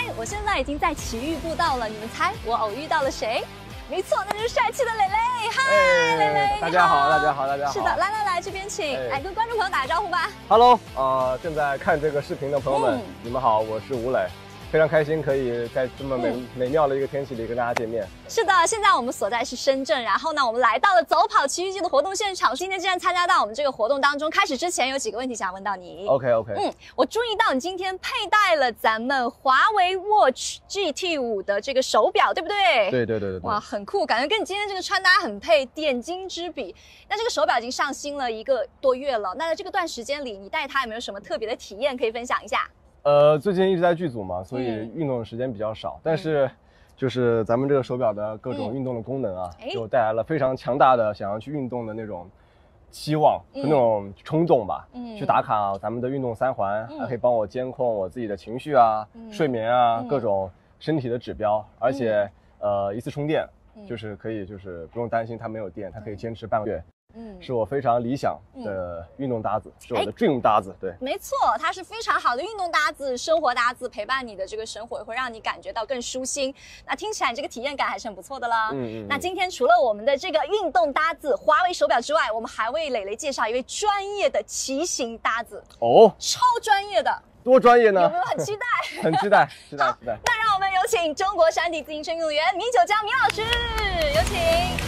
我现在已经在奇遇步道了，你们猜我偶遇到了谁？没错，那就是帅气的蕾蕾。嗨，蕾蕾， 大家好，大家好，大家好。 是的，来，这边请，来跟观众朋友打个招呼吧。 Hello，正在看这个视频的朋友们，你们好，我是吴磊。非常开心可以在这么美妙的一个天气里跟大家见面。 是的，现在我们所在是深圳，然后呢，我们来到了走跑奇遇记的活动现场。今天既然参加到我们这个活动当中，开始之前有几个问题想问到你。 OK， 我注意到你今天佩戴了咱们华为 Watch GT5的这个手表，对不对？ 对。 哇，很酷，感觉跟你今天这个穿搭很配，点睛之笔。那这个手表已经上新了1个多月了，那在这个段时间里，你戴它有没有什么特别的体验可以分享一下？ 最近一直在剧组嘛，所以运动的时间比较少，但是就是咱们这个手表的各种运动的功能啊，就带来了非常强大的想要去运动的那种期望和那种冲动吧。去打卡咱们的运动3环，还可以帮我监控我自己的情绪啊、睡眠啊、各种身体的指标，而且一次充电就是可以不用担心它没有电，它可以坚持半个月。是我非常理想的运动搭子，是我的 dream 搭子。对， 没错，它是非常好的运动搭子、生活搭子，陪伴你的这个生活，会让你感觉到更舒心。那听起来这个体验感还是很不错的啦。那今天除了我们的这个运动搭子华为手表之外，我们还为蕾蕾介绍一位专业的骑行搭子哦，超专业的。 多专业呢？ 有没有很期待？ 很期待，期待。 那让我们有请中国山地自行车运动员米九江米老师，有请。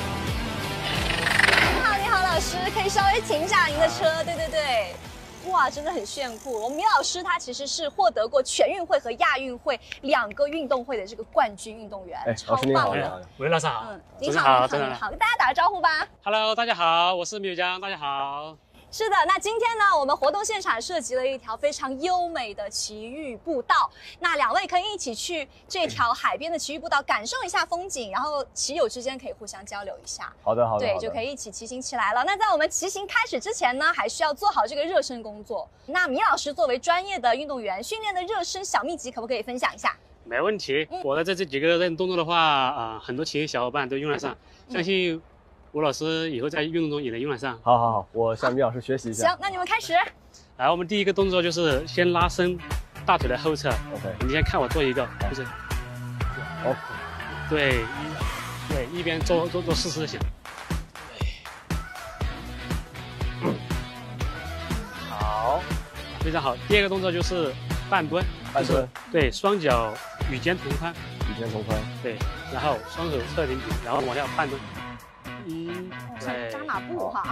你好，老师，可以稍微停一下您的车。对，哇，真的很炫酷。我们米老师他其实是获得过全运会和亚运会2个运动会的这个冠军运动员，超棒的。 喂，老师好。 你好，跟大家打个招呼吧。 Hello， 大家好，我是米九江，大家好。 是的，那今天呢，我们活动现场设计了一条非常优美的奇遇步道。那2位可以一起去这条海边的奇遇步道，感受一下风景，然后骑友之间可以互相交流一下。 好的。 对，就可以一起骑行起来了。那在我们骑行开始之前呢，还需要做好这个热身工作。那米老师作为专业的运动员，训练的热身小秘籍可不可以分享一下？ 没问题。我的这几个热身动作的话，很多骑行小伙伴都用得上，相信吴老师以后在运动中也能用得上。 好，我向米老师学习一下。 行，那你们开始。 来，我们第一个动作就是先拉伸大腿的后侧。 OK， 你先看我做一个，就是，对，一边做40下。好，非常好。第二个动作就是半蹲。对，双脚与肩同宽。对，然后双手侧顶举，然后往下半蹲。 对，扎马步哈。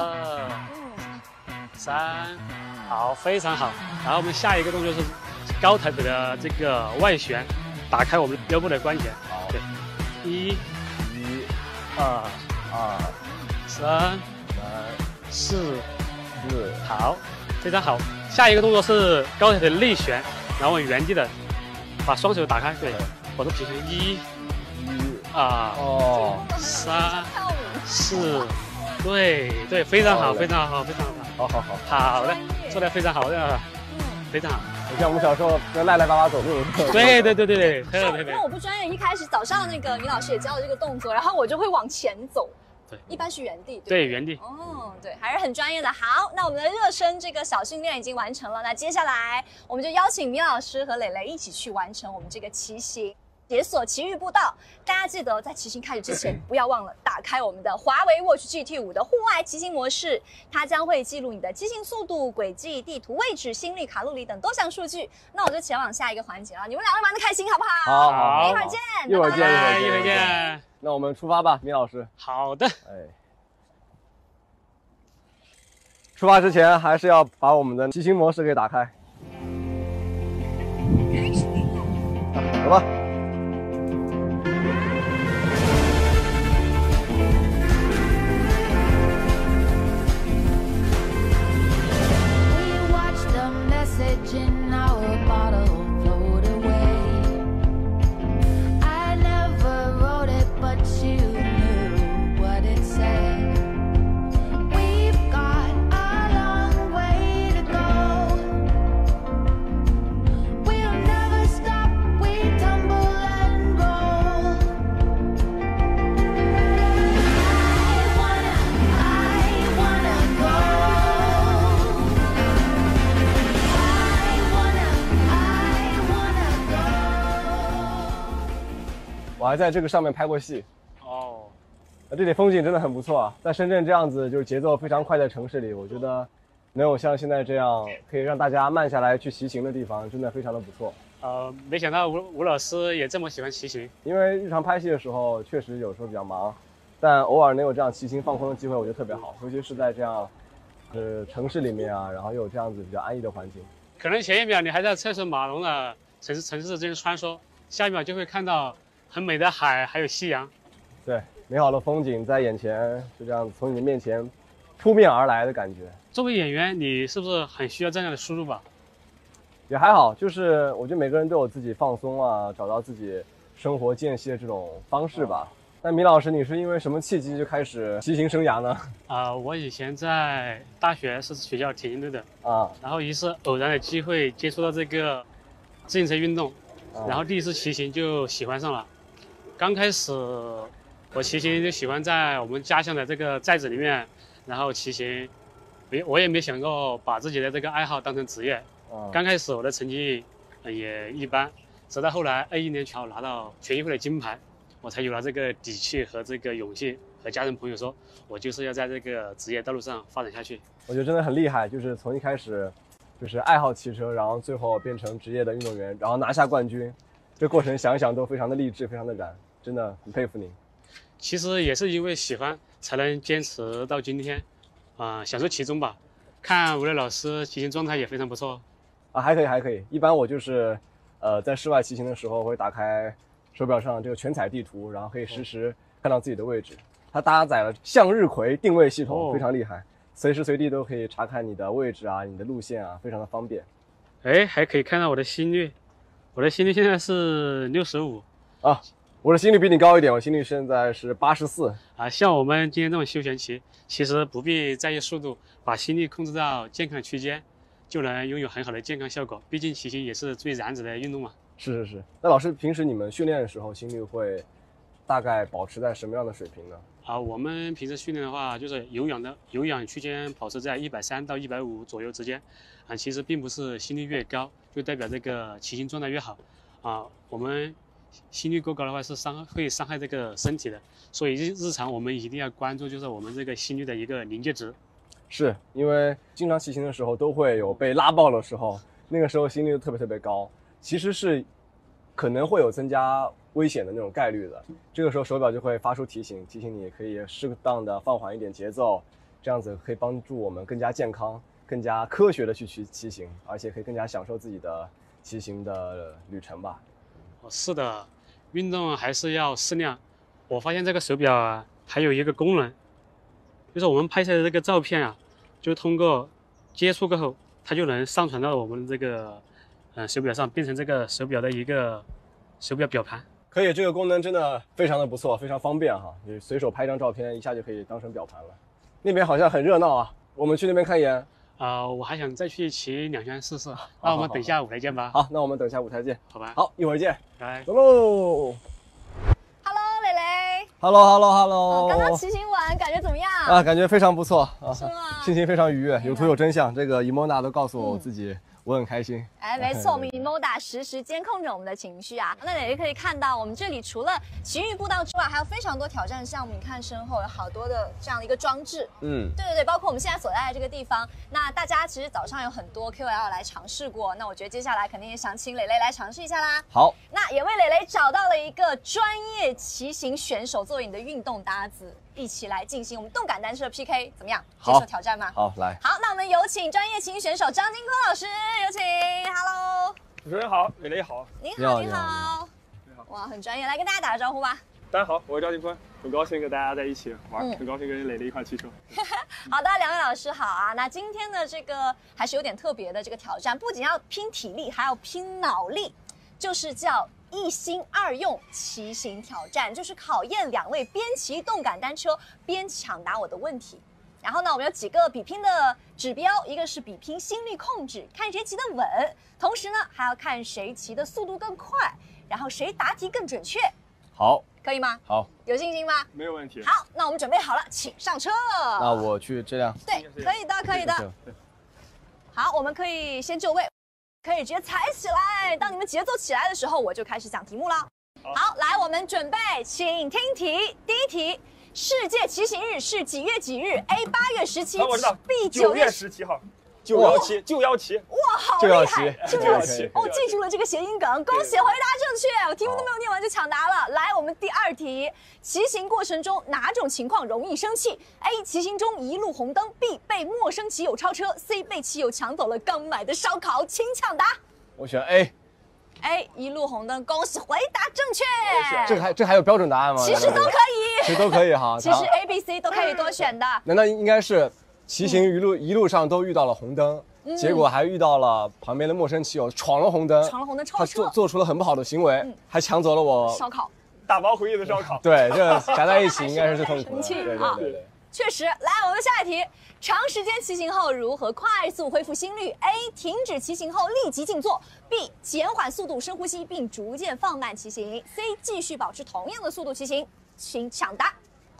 2、3，好，非常好。然后我们下一个动作是高抬腿的这个外旋，打开我们腰部的关节。 好， 对，1、2、3、4，好，非常好。下一个动作是高抬腿的内旋，然后原地的把双手打开，对，保持平衡。1、2、3、4，对，非常好。好的，做得非常好的，非常好。 像我们小时候跟赖巴走路。 对，特因为我不专业，一开始早上那个米老师也教了这个动作，然后我就会往前走。对，一般是原地。 对，原地。 对，还是很专业的。好，那我们的热身这个小训练已经完成了，那接下来我们就邀请米老师和蕾蕾一起去完成我们这个骑行。解锁奇遇步道，大家记得在骑行开始之前，不要忘了打开我们的华为 Watch GT5的户外骑行模式，它将会记录你的骑行速度、轨迹、地图位置、心率、卡路里等多项数据。那我就前往下一个环节了，你们2位玩得开心好不好？ 好， 一会儿见， 一会儿见。 那我们出发吧，米老师。 好的。 出发之前还是要把我们的骑行模式给打开。走吧。 In our bottle float away. I never wrote it, but you knew what it said. We've got a long way to go. We'll never stop, we tumble 我还在这个上面拍过戏。 哦， 这里风景真的很不错啊，在深圳这样子就是节奏非常快的城市里，我觉得能有像现在这样可以让大家慢下来去骑行的地方，真的非常的不错。 没想到吴老师也这么喜欢骑行。 因为日常拍戏的时候确实有时候比较忙，但偶尔能有这样骑行放空的机会，我觉得特别好，尤其是在这样城市里面啊，然后又有这样子比较安逸的环境。 可能前一秒你还在车水马龙的城市之间穿梭，下一秒就会看到很美的海，还有夕阳。 对，美好的风景在眼前，就这样子从你的面前扑面而来的感觉。 作为演员，你是不是很需要这样的输入吧？ 也还好，就是我觉得每个人都有自己放松啊，找到自己生活间隙的这种方式吧。那米老师，你是因为什么契机就开始骑行生涯呢？ 我以前在大学是学校田径队的啊， 然后一次偶然的机会接触到这个自行车运动，然后第一次骑行就喜欢上了。刚开始我骑行就喜欢在我们家乡的这个寨子里面，然后骑行，我也没想过把自己的这个爱好当成职业。刚开始我的成绩也一般，直到后来21年全拿到全运会的金牌，我才有了这个底气和这个勇气，和家人朋友说，我就是要在这个职业道路上发展下去。 我觉得真的很厉害，就是从一开始就是爱好骑车，然后最后变成职业的运动员，然后拿下冠军，这过程想想都非常的励志，非常的燃，真的很佩服您。 其实也是因为喜欢才能坚持到今天，享受其中吧。看吴磊老师骑行状态也非常不错。 还可以还可以。一般我就是在室外骑行的时候会打开手表上这个全彩地图，然后可以实时看到自己的位置。它搭载了向日葵定位系统，非常厉害，随时随地都可以查看你的位置啊，你的路线啊，非常的方便。 还可以看到我的心率，我的心率现在是65 啊。我的心率比你高一点，我心率现在是84 啊。像我们今天这种休闲骑，其实不必在意速度，把心率控制到健康区间，就能拥有很好的健康效果。毕竟骑行也是最燃脂的运动嘛。 是。那老师平时你们训练的时候，心率会大概保持在什么样的水平呢？ 我们平时训练的话，就是有氧区间保持在130到150左右之间。其实并不是心率越高就代表这个骑行状态越好我们心率过高的话是会伤害这个身体的，所以日常我们一定要关注就是我们这个心率的一个临界值。 是因为经常骑行的时候都会有被拉爆的时候，那个时候心率特别高，其实是可能会有增加危险的那种概率的。这个时候手表就会发出提醒你可以适当的放缓一点节奏，这样子可以帮助我们更加健康、更加科学的去骑行，而且可以更加享受自己的骑行的旅程吧。 是的，运动还是要适量。我发现这个手表还有一个功能，就是我们拍摄的这个照片就通过接触过后，它就能上传到我们这个手表上，变成这个手表的一个手表表盘。 可以，这个功能真的非常的不错，非常方便哈，你随手拍张照片，一下就可以当成表盘了。那边好像很热闹啊，我们去那边看一眼。 我还想再去骑2圈试试。那我们等一下舞台见吧。 好，那我们等一下舞台见。 好吧。 好，一会儿见。 来， 走喽。 Hello， 蕾蕾。 Hello。 刚刚骑行完，感觉怎么样？ 感觉非常不错啊， 是吗？ 心情非常愉悦，有图有真相。这个 Emona 都告诉我自己，我很开心。 没错，我们 Emoda 实时监控着我们的情绪啊。那蕾蕾可以看到，我们这里除了奇遇步道之外，还有非常多挑战项目。你看身后有好多的这样的一个装置。对，包括我们现在所在的这个地方。那大家其实早上有很多 KOL 来尝试过，那我觉得接下来肯定也想请蕾蕾来尝试一下啦。 好， 那也为蕾蕾找到了一个专业骑行选手作为你的运动搭子，一起来进行我们动感单车的 PK， 怎么样？接受挑战吗？ 好，来。 好，那我们有请专业骑行选手张金坤老师，有请。Hello， 主持人好，蕾蕾好。 你好。哇，很专业，来跟大家打个招呼吧。 大家好，我是张金坤，很高兴跟大家在一起玩，很高兴跟蕾蕾一块骑车。 好的，两位老师好啊。那今天的这个还是有点特别的这个挑战，不仅要拼体力，还要拼脑力，就是叫一心二用骑行挑战，就是考验两位边骑动感单车边抢答我的问题。然后呢，我们有几个比拼的指标，一个是比拼心率控制，看谁骑得稳，同时呢还要看谁骑的速度更快，然后谁答题更准确。 好， 可以吗？ 好， 有信心吗？ 没有问题。 好，那我们准备好了，请上车。 那我去这辆。 对，可以的，可以的。好，我们可以先就位，可以直接踩起来。当你们节奏起来的时候，我就开始讲题目了。 好，来，我们准备，请听题。第一题，世界骑行日是几月几日 ？A 8月17， 我知道 B 9 9 月月。 17号。917， 哇，好厉害！ 就要骑哦，记住了这个谐音梗，恭喜回答正确，我题目都没有念完就抢答了。来，我们第二题，骑行过程中哪种情况容易生气 ？A. 骑行中一路红灯 ，B. 被陌生骑友超车 ，C. 被骑友抢走了刚买的烧烤，请抢答。 我选 A。 A 一路红灯，恭喜回答正确。 这还有标准答案吗？ 其实都可以， 其实都可以哈。 其实 A、B、C 都可以多选的。 难道应该是骑行一路上都遇到了红灯，结果还遇到了旁边的陌生骑友闯了红灯， 超车， 他做出了很不好的行为，还抢走了我烧烤， 大包回忆的烧烤。 对，这夹在一起应该是最痛苦的。对。 确实，来我们下一题，长时间骑行后如何快速恢复心率 ？A. 停止骑行后立即静坐 ；B. 减缓速度深呼吸并逐渐放慢骑行 ；C. 继续保持同样的速度骑行。请抢答。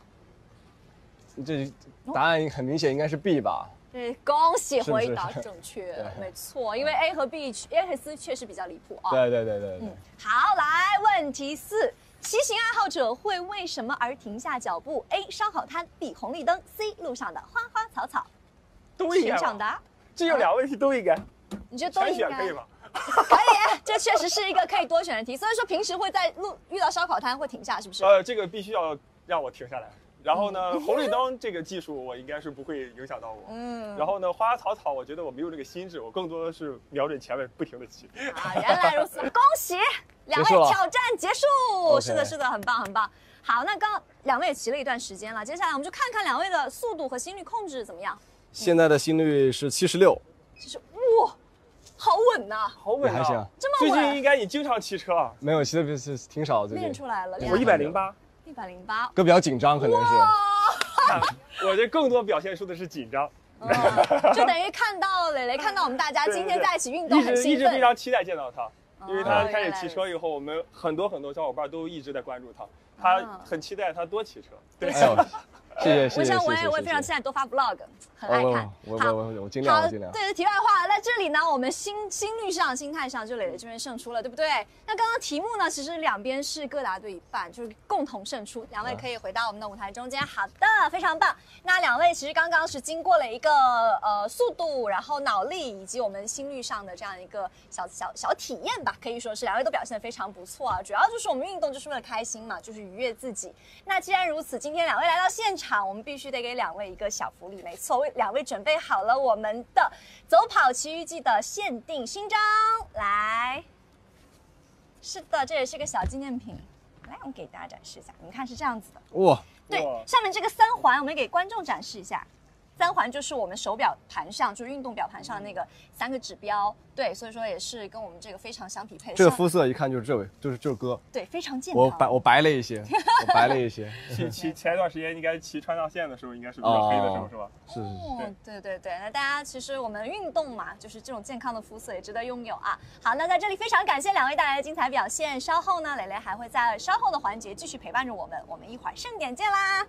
这答案很明显应该是 B 吧？ 对，恭喜回答正确，没错，因为 A 和 C 确实比较离谱啊。 对。 好，来问题4。骑行爱好者会为什么而停下脚步 ？A. 烧烤摊 ，B. 红绿灯 ，C. 路上的花花草草。 都应该。 请抢答。 这有2个问题都应该。 你觉得都应该？ 全选可以吗？ 可以，这确实是一个可以多选的题。所以说平时会在遇到烧烤摊会停下，是不是？ 这个必须要让我停下来。然后呢，红绿灯这个技术我应该是不会影响到我。然后呢，花花草草，我觉得我没有这个心智，我更多的是瞄准前面不停的骑。 啊，原来如此，恭喜2位挑战结束。是的，很棒。好，那刚2位也骑了一段时间了，接下来我们就看看2位的速度和心率控制怎么样。 现在的心率是76。 哇，好稳呐， 好稳还行。 这么稳。 最近应该你经常骑车啊？ 没有，骑的是挺少，最近练出来了。 我108。 哥比较紧张，可能是。 我这更多表现出的是紧张。 就等于看到磊磊，看到我们大家今天在一起运动，很兴奋， 一直非常期待见到他，因为他开始骑车以后，我们很多小伙伴都一直在关注他，他很期待他多骑车。对。 谢谢。 我想我也非常期待多发 vlog， 很爱看。 我尽量。 对，题外话，在这里呢，我们心率上、心态上，就磊磊这边胜出了，对不对？那刚刚题目呢，其实2边是各答对一半，就是共同胜出。2位可以回到我们的舞台中间。好的，非常棒。那2位其实刚刚是经过了一个速度，然后脑力以及我们心率上的这样一个小体验吧，可以说是2位都表现得非常不错啊。主要就是我们运动就是为了开心嘛，就是愉悦自己。那既然如此，今天2位来到现场。我们必须得给2位一个小福利，没错，为2位准备好了我们的走跑奇遇记的限定勋章，来，是的，这也是个小纪念品，来，我们给大家展示一下，你们看是这样子的， 哇， 对，上面这个3环，我们给观众展示一下。3环就是我们手表盘上，就是运动表盘上的那个3个指标，对，所以说也是跟我们这个非常相匹配。 这个肤色一看就是这位，就是哥， 对，非常健康。 我白了一些， 前一段时间应该骑川藏线的时候，应该是比较黑的时候，是吧？ 是。 对，那大家其实我们运动嘛，就是这种健康的肤色也值得拥有啊。好，那在这里非常感谢2位带来的精彩表现，稍后呢，磊磊还会在稍后的环节继续陪伴着我们，我们一会儿盛典见啦。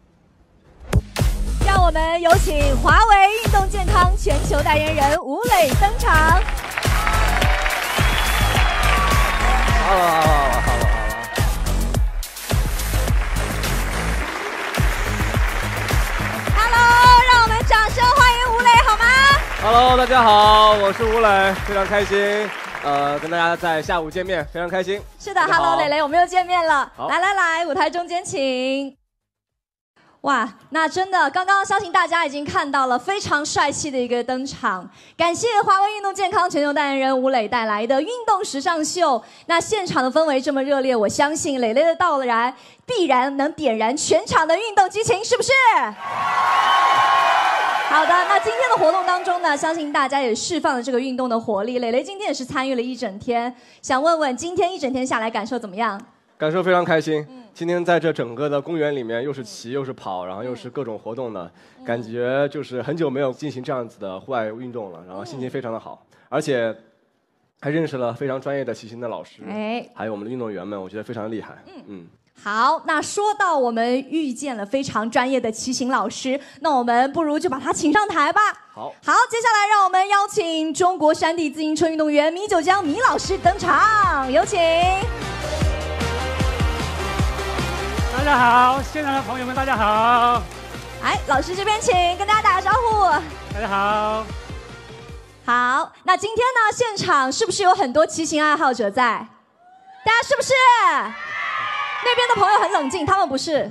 让我们有请华为运动健康全球代言人吴磊登场。 好了。 Hello， 让我们掌声欢迎吴磊好吗 ？Hello， 大家好，我是吴磊，非常开心。跟大家在下午见面，非常开心。 是的 ，Hello， 磊磊，我们又见面了。来，舞台中间请。哇，那真的，刚刚相信大家已经看到了非常帅气的一个登场。感谢华为运动健康全球代言人吴磊带来的运动时尚秀。那现场的氛围这么热烈，我相信磊磊的到来必然能点燃全场的运动激情，是不是？好的，那今天的活动当中呢，相信大家也释放了这个运动的活力。磊磊今天也是参与了一整天，想问问今天一整天下来感受怎么样？ 感受非常开心。今天在这整个的公园里面，又是骑又是跑，然后又是各种活动的，感觉就是很久没有进行这样子的户外运动了，然后心情非常的好，而且还认识了非常专业的骑行的老师，还有我们的运动员们，我觉得非常厉害。 好，那说到我们遇见了非常专业的骑行老师，那我们不如就把他请上台吧。 好， 接下来让我们邀请中国山地自行车运动员米九江米老师登场，有请。 大家好，现场的朋友们，大家好。 哎，老师这边请跟大家打个招呼。 大家好。 好，那今天呢，现场是不是有很多骑行爱好者在？大家是不是？那边的朋友很冷静，他们不是。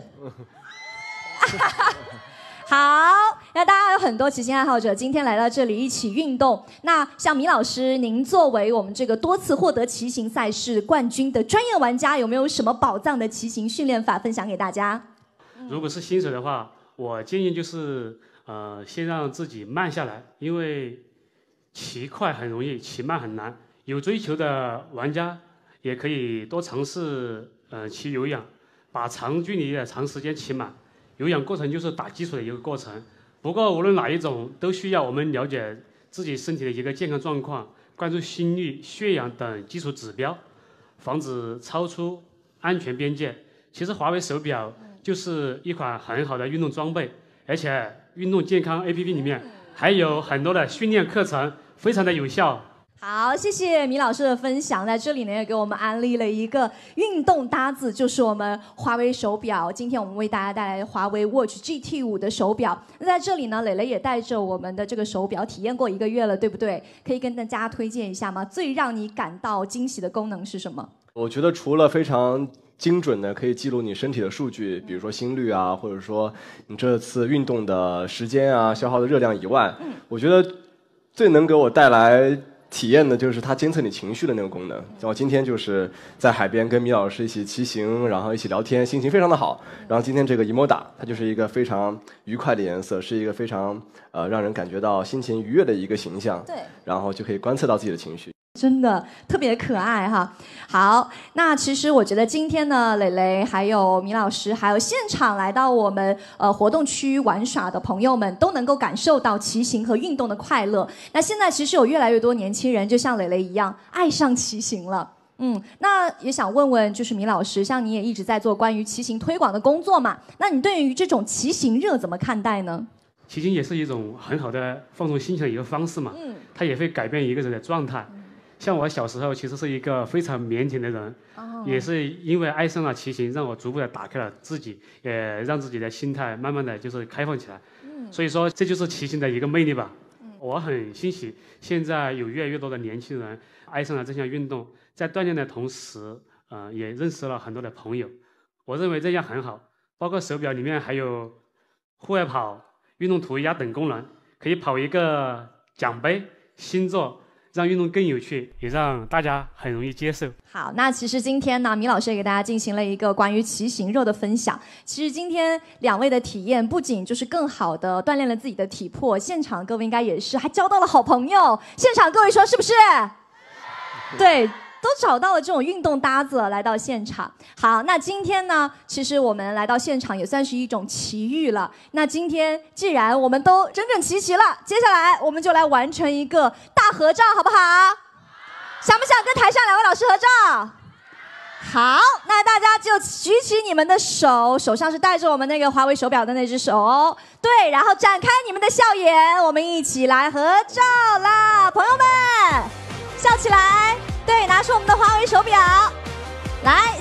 好，那大家有很多骑行爱好者今天来到这里一起运动。那像米老师，您作为我们这个多次获得骑行赛事冠军的专业玩家，有没有什么宝藏的骑行训练法分享给大家？ 如果是新手的话，我建议就是先让自己慢下来，因为骑快很容易，骑慢很难。有追求的玩家也可以多尝试骑有氧，把长距离的长时间骑满。有氧过程就是打基础的一个过程，不过无论哪一种，都需要我们了解自己身体的一个健康状况，关注心率、血氧等基础指标，防止超出安全边界。其实华为手表就是一款很好的运动装备，而且运动健康 APP 里面还有很多的训练课程，非常的有效。 好，谢谢米老师的分享。在这里呢，也给我们安利了一个运动搭子，就是我们华为手表。今天我们为大家带来华为 Watch GT5的手表。那在这里呢，蕾蕾也带着我们的这个手表体验过1个月了，对不对？可以跟大家推荐一下吗？最让你感到惊喜的功能是什么？ 我觉得除了非常精准的可以记录你身体的数据，比如说心率啊，或者说你这次运动的时间啊、消耗的热量以外，我觉得最能给我带来体验的就是它监测你情绪的那个功能。然后今天就是在海边跟米老师一起骑行，然后一起聊天，心情非常的好。然后今天这个 Emoda 它就是一个非常愉快的颜色，是一个非常让人感觉到心情愉悦的一个形象。 对， 然后就可以观测到自己的情绪。 真的特别可爱哈。好，那其实我觉得今天呢，蕾蕾还有米老师，还有现场来到我们活动区玩耍的朋友们，都能够感受到骑行和运动的快乐。那现在其实有越来越多年轻人就像蕾蕾一样爱上骑行了。那也想问问，就是米老师，像你也一直在做关于骑行推广的工作嘛？那你对于这种骑行热怎么看待呢？ 骑行也是一种很好的放松心情的一个方式嘛，它也会改变一个人的状态。像我小时候其实是一个非常腼腆的人，也是因为爱上了骑行，让我逐步的打开了自己，也让自己的心态慢慢的就是开放起来。所以说这就是骑行的一个魅力吧。我很欣喜，现在有越来越多的年轻人爱上了这项运动，在锻炼的同时，也认识了很多的朋友。我认为这样很好，包括手表里面还有户外跑、运动涂鸦等功能，可以跑一个奖杯、星座。让运动更有趣，也让大家很容易接受。 好，那其实今天呢，米老师也给大家进行了一个关于骑行热的分享。其实今天2位的体验不仅就是更好的锻炼了自己的体魄，现场各位应该也是还交到了好朋友。现场各位说是不是？对。都找到了这种运动搭子来到现场。好，那今天呢，其实我们来到现场也算是一种奇遇了。那今天既然我们都整整齐齐了，接下来我们就来完成一个大合照，好不好？想不想跟台上2位老师合照？好，那大家就举起你们的手，手上是戴着我们那个华为手表的那只手，对，然后展开你们的笑颜，我们一起来合照啦，朋友们，笑起来。对，拿出我们的华为手表，来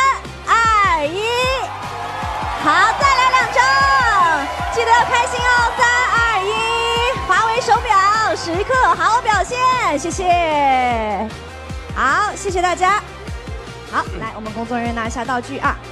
，3、2、1，好，再来2张，记得要开心哦，3、2、1，华为手表时刻好表现，谢谢，好，谢谢大家，好，来，我们工作人员拿一下道具啊，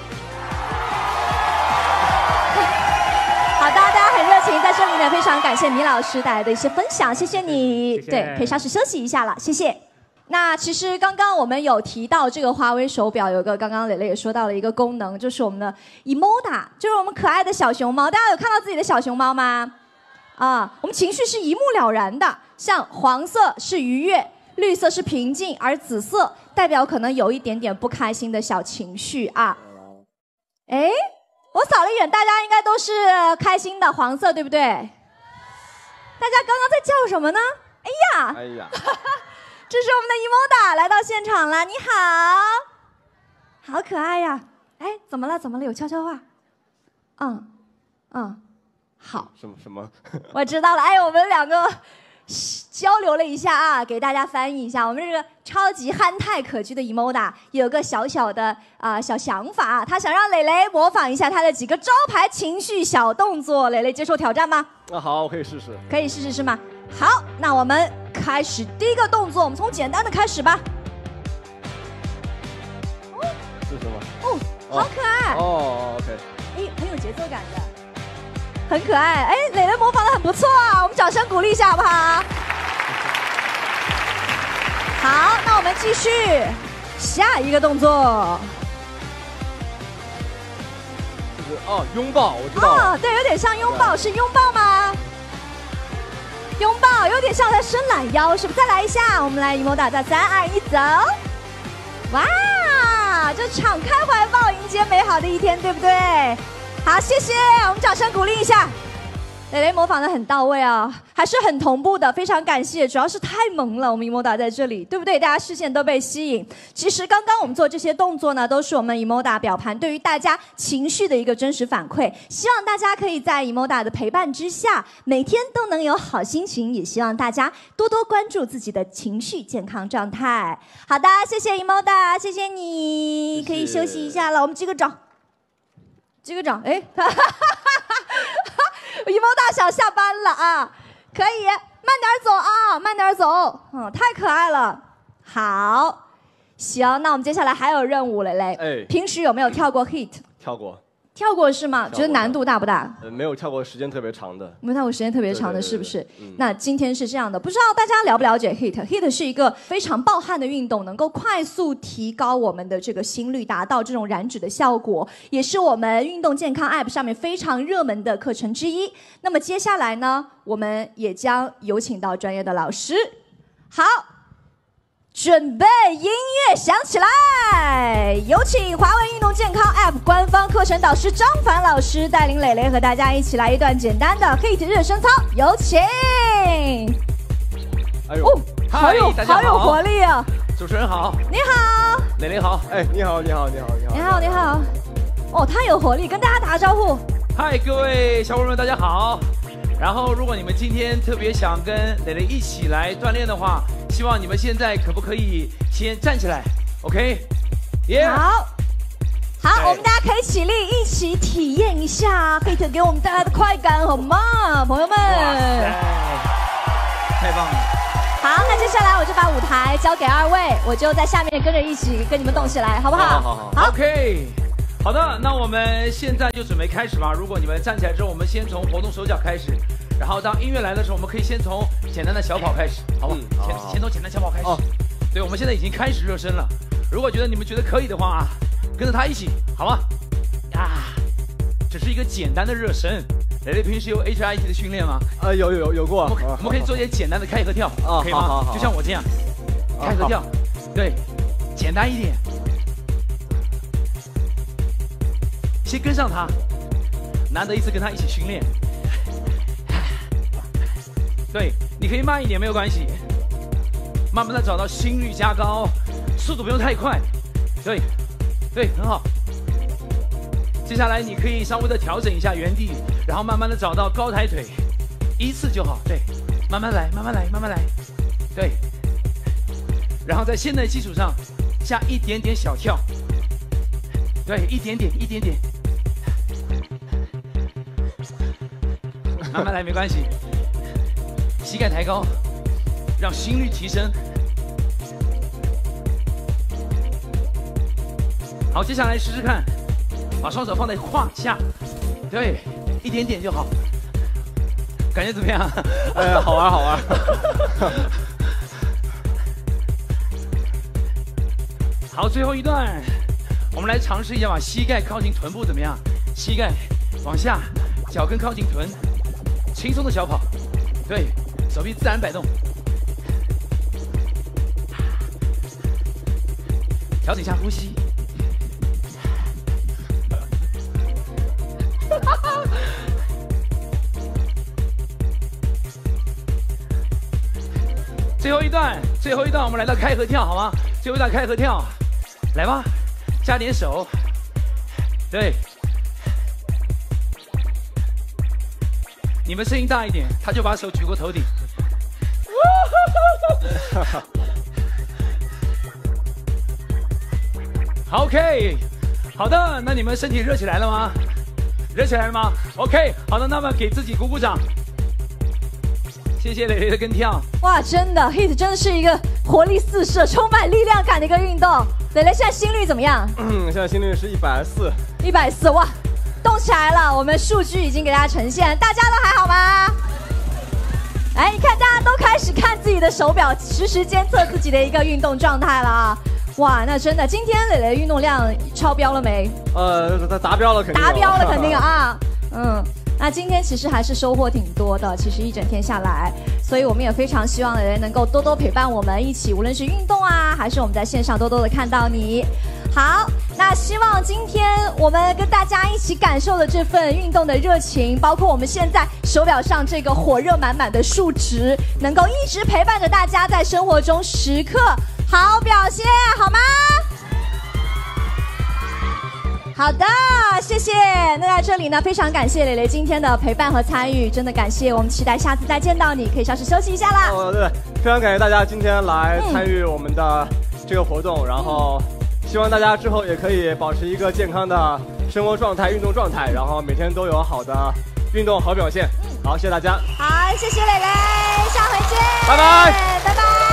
好的，大家很热情，在这里呢，非常感谢米老师带来的一些分享，谢谢你， 谢谢对，可以稍事休息一下了，谢谢。那其实刚刚我们有提到这个华为手表有个，刚刚蕾蕾也说到了一个功能，就是我们的 Emoda， 就是我们可爱的小熊猫。大家有看到自己的小熊猫吗？我们情绪是一目了然的，像黄色是愉悦，绿色是平静，而紫色代表可能有一点点不开心的小情绪啊。哎，我扫了一眼，大家应该都是开心的，黄色对不对？大家刚刚在叫什么呢？哎呀。这是我们的 Emoda 来到现场了，你好，好可爱呀！哎，怎么了？怎么了？有悄悄话？好。 什么？ 我知道了。哎，我们2个交流了一下啊，给大家翻译一下。我们这个超级憨态可掬的 Emoda 有个小小的小想法，他想让蕾蕾模仿一下他的几个招牌情绪小动作。蕾蕾接受挑战吗？ 好，我可以试试。 可以试试是吗？好，那我们开始第一个动作，我们从简单的开始吧。 是什么？ 好可爱。 OK。 很有节奏感的。很可爱，蕾蕾模仿的很不错啊，我们掌声鼓励一下好不好？好，那我们继续下一个动作。 就是拥抱，我知道了。 对，有点像拥抱，是拥抱吗？拥抱有点像在伸懒腰，是不是？再来一下，我们来 Emoda，在3、2、1，走！哇，就敞开怀抱迎接美好的一天，对不对？好，谢谢，我们掌声鼓励一下。蕾蕾模仿的很到位啊，还是很同步的，非常感谢。主要是太萌了，我们 Emoda 在这里，对不对？大家视线都被吸引。其实刚刚我们做这些动作呢，都是我们 Emoda 表盘对于大家情绪的一个真实反馈。希望大家可以在 Emoda 的陪伴之下，每天都能有好心情。也希望大家多多关注自己的情绪健康状态。好的，谢谢 Emoda， 谢谢你，可以休息一下了。我们击个掌。击个掌，Emoda 想下班了啊，可以慢点走啊，慢点走，太可爱了。好，行，那我们接下来还有任务，蕾蕾。平时有没有跳过 hit？ 跳过。跳过是吗？觉得难度大不大？ 没有跳过时间特别长的。 没有跳过时间特别长的，是不是？那今天是这样的，不知道大家了不了解 hit？hit 是一个非常爆汗的运动，能够快速提高我们的这个心率，达到这种燃脂的效果，也是我们运动健康 App 上面非常热门的课程之一。那么接下来呢，我们也将有请到专业的老师。好。准备音乐响起来，有请华为运动健康 App 官方课程导师张凡老师带领蕾蕾和大家一起来一段简单的 HIIT 热身操，有请。好有活力啊！ 主持人好， 你好， 蕾蕾好， 你好， 太有活力，跟大家打个招呼。 嗨，各位小伙伴们，大家好。然后，如果你们今天特别想跟蕾蕾一起来锻炼的话，希望你们现在可不可以先站起来 ？OK？ 好，我们大家可以起立，一起体验一下 HIIT 给我们带来的快感，好吗，朋友们？ 太棒了！ 好，那接下来我就把舞台交给2位，我就在下面跟着一起跟你们动起来，好不好？ 好 ，OK。好的，那我们现在就准备开始吧。如果你们站起来之后，我们先从活动手脚开始，然后当音乐来的时候，我们可以先从简单的小跑开始，好不好？先从简单小跑开始。对，我们现在已经开始热身了。如果你们觉得可以的话啊，跟着他一起，好吗？这是一个简单的热身。蕾蕾平时有 HIIT 的训练吗？ 有过。 我们可以做一些简单的开合跳，可以吗？好，就像我这样，开合跳，对，简单一点。先跟上他，难得一次跟他一起训练。对，你可以慢一点没有关系，慢慢的找到心率加高，速度不用太快。对，很好。接下来你可以稍微的调整一下原地，然后慢慢的找到高抬腿，一次就好。对，慢慢来。对，然后在现在的基础上加一点点小跳。对，一点点。慢慢来，没关系。膝盖抬高，让心率提升。好，接下来试试看，把双手放在胯下，对，一点点就好。感觉怎么样？ 好玩。 好，最后一段，我们来尝试一下，把膝盖靠近臀部，怎么样？膝盖往下，脚跟靠近臀。轻松的小跑，对，手臂自然摆动，调整一下呼吸。最后一段，我们来到开合跳，好吗？最后一段开合跳，来吧，加点手，对。你们声音大一点，他就把手举过头顶。 OK， 好的，那你们身体热起来了吗？热起来了吗 ？OK， 好的，那么给自己鼓鼓掌。谢谢蕾蕾的跟跳。 哇，真的 ，HIIT 真的是一个活力四射、充满力量感的一个运动。蕾蕾现在心率怎么样？ 现在心率是140。 140，哇，动起来了！我们数据已经给大家呈现，大家都还好吗？哎，你看，大家都开始看自己的手表，实时监测自己的一个运动状态了啊！哇，那真的，今天蕾蕾运动量超标了没？ 达标了，肯定。 达标了，肯定啊。那今天其实还是收获挺多的，其实一整天下来，所以我们也非常希望蕾蕾能够多多陪伴我们一起，无论是运动啊，还是我们在线上多多的看到你。好，那希望今天我们跟大家一起感受的这份运动的热情，包括我们现在手表上这个火热满满的数值，能够一直陪伴着大家在生活中时刻好表现，好吗？好的，谢谢。那在这里呢，非常感谢蕾蕾今天的陪伴和参与，真的感谢。我们期待下次再见到你，可以稍事休息一下啦。 对，非常感谢大家今天来参与我们的这个活动，然后希望大家之后也可以保持一个健康的生活状态、运动状态，然后每天都有好的运动好表现。好，谢谢大家。 好，谢谢蕾蕾，下回见， 拜拜， 拜拜。